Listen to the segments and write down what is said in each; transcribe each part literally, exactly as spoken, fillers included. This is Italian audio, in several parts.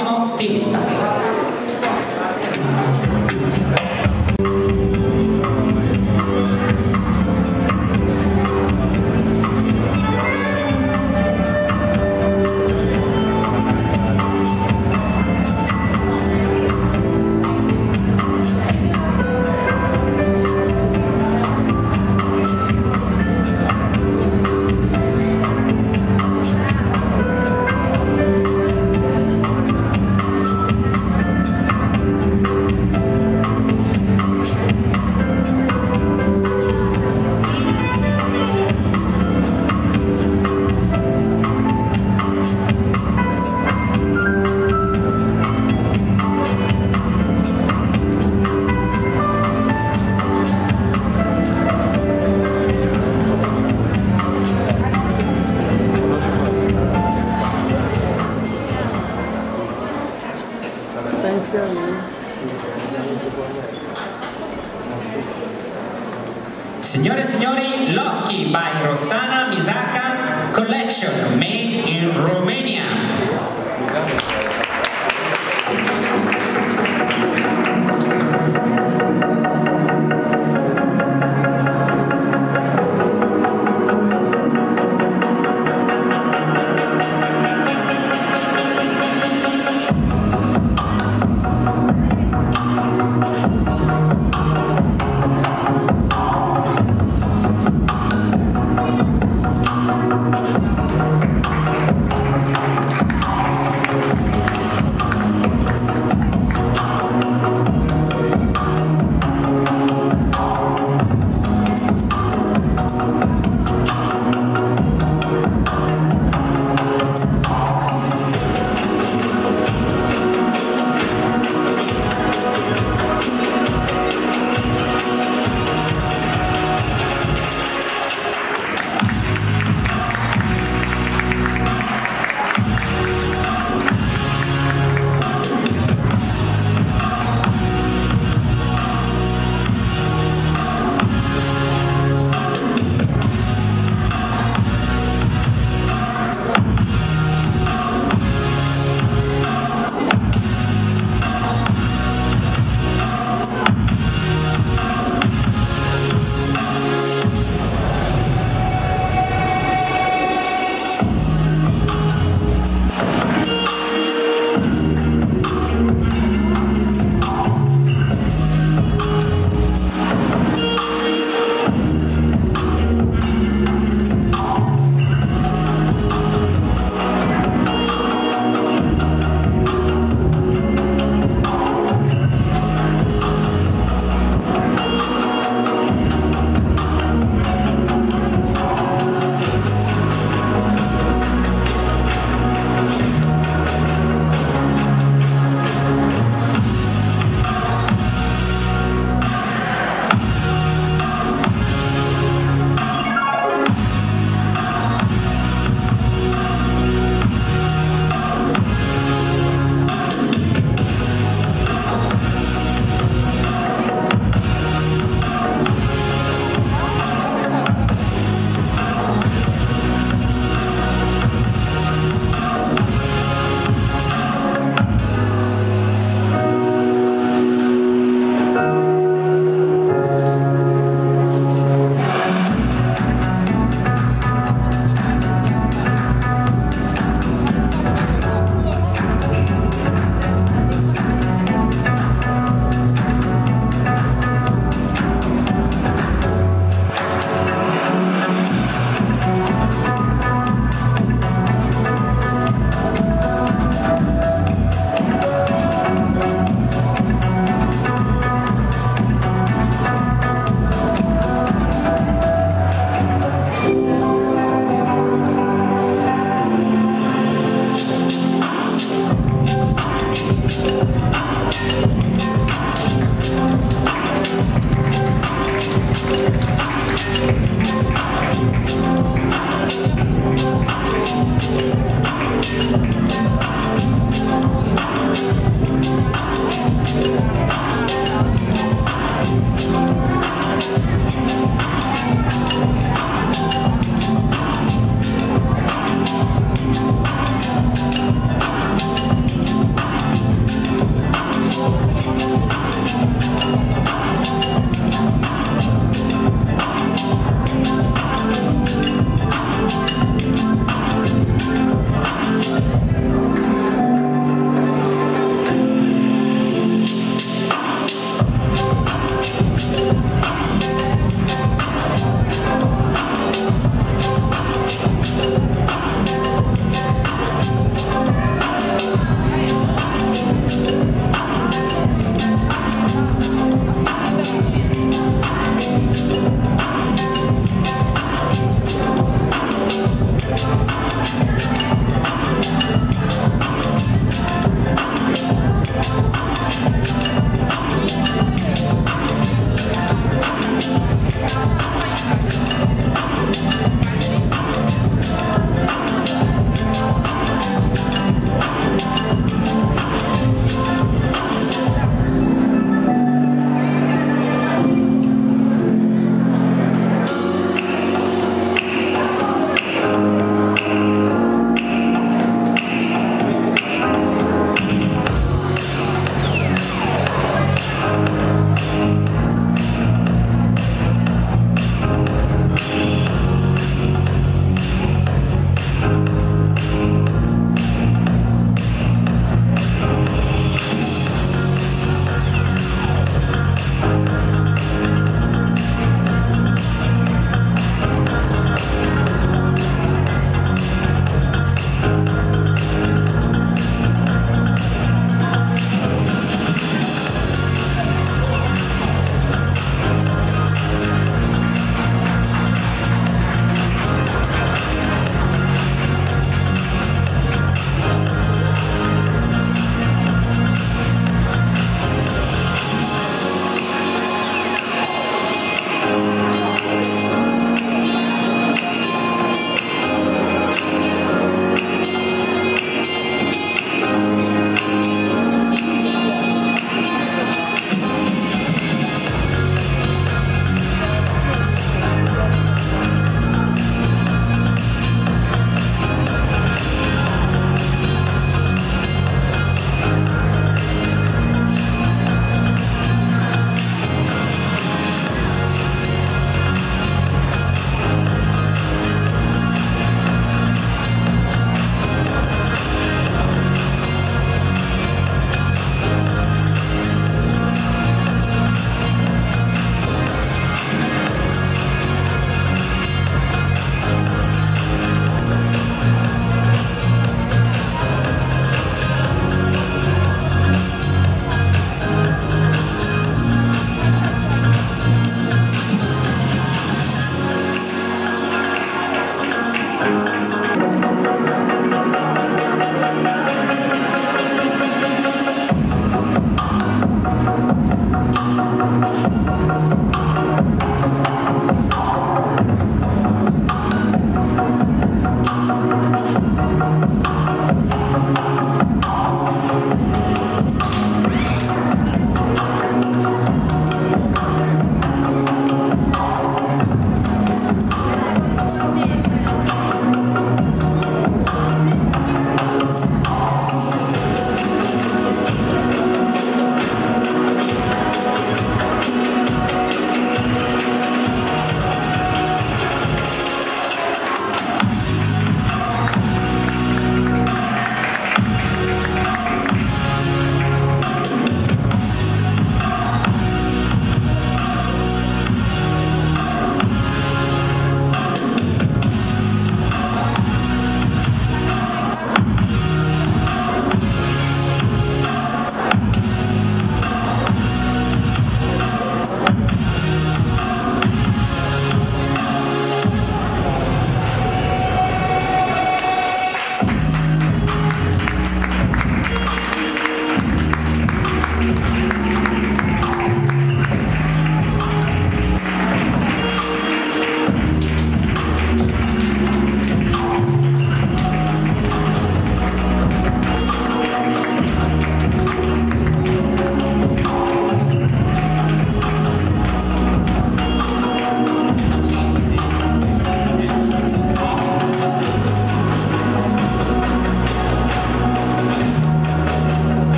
prossimo stilista. Signore e signori, Losky by Rossana Misaka Collection, made in Romania.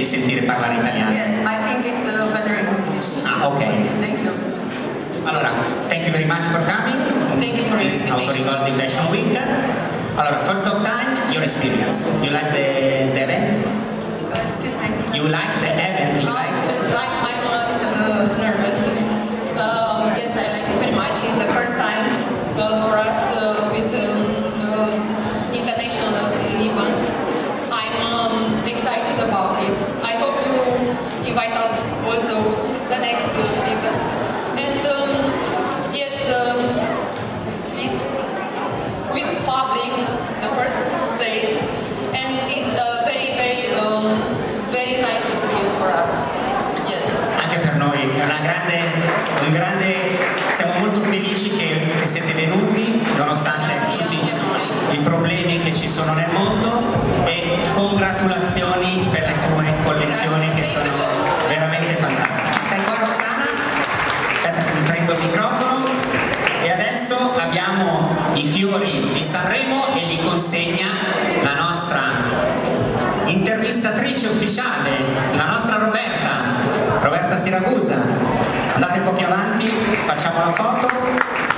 devi sentire parlare italiano. Yes, I think it's uh, better in English. Ah, ok. Okay, thank you. Allora, thank you very much for coming. Thank you for the This invitation. Autorigoldi Fashion Week. Allora, first of time, your experience. You like the, the event? Uh, excuse me. You like the event? You Oh, like? just like I'm a little uh, nervous. Um, yes, I like it very much. It's the first time uh, for us uh, with um, uh, international event. I'm um, excited about it. I hope you invite us also the next uh, event. And um, yes, um, it's with public the first days, and it's a very, very, um, very nice experience for us. Yes. Anche per noi è una grande, un grande, siamo molto felici che, che siete venuti nonostante Grazie tutti anche a noi. i problemi che ci sono nel mondo, e congratulazioni per le tue collezioni che sono veramente fantastiche. Stai qua, Rossana? Aspetta che mi prendo il microfono. E adesso abbiamo i fiori di Sanremo e li consegna la nostra intervistatrice ufficiale, la nostra Roberta, Roberta Siragusa. Andate un po' più avanti, facciamo la foto.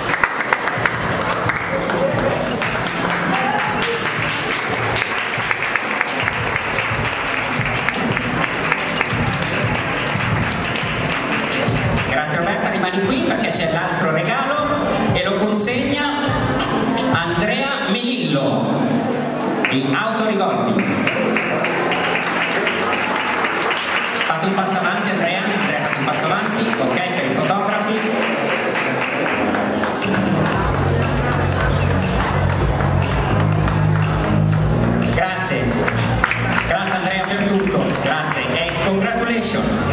Grazie Roberta, rimani qui perché c'è l'altro regalo e lo consegna Andrea Melillo di Autorigoldi. Fate un passo avanti Andrea, Andrea fate un passo avanti, ok, per i fotografi. Grazie, grazie Andrea per tutto, grazie e congratulations.